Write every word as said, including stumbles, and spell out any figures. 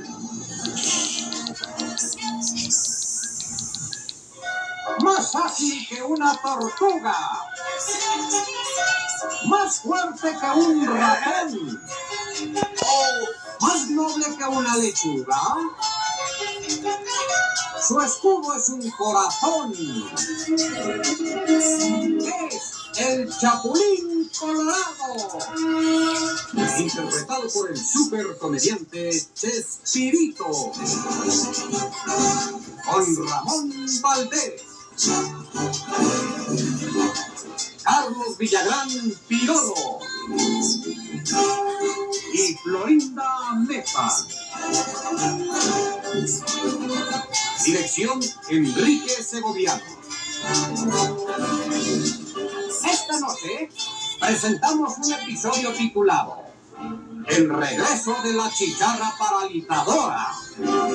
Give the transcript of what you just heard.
Más ágil que una tortuga. Más fuerte que un ratón. O más noble que una lechuga. Su escudo es un corazón. Es el Chapulín Colorado. Interpretado por el supercomediante Chespirito. Con Ramón Valdés. Carlos Villagrán Pirolo y Florinda Mesa. Dirección Enrique Segoviano. Esta noche presentamos un episodio titulado El regreso de la chicharra paralizadora.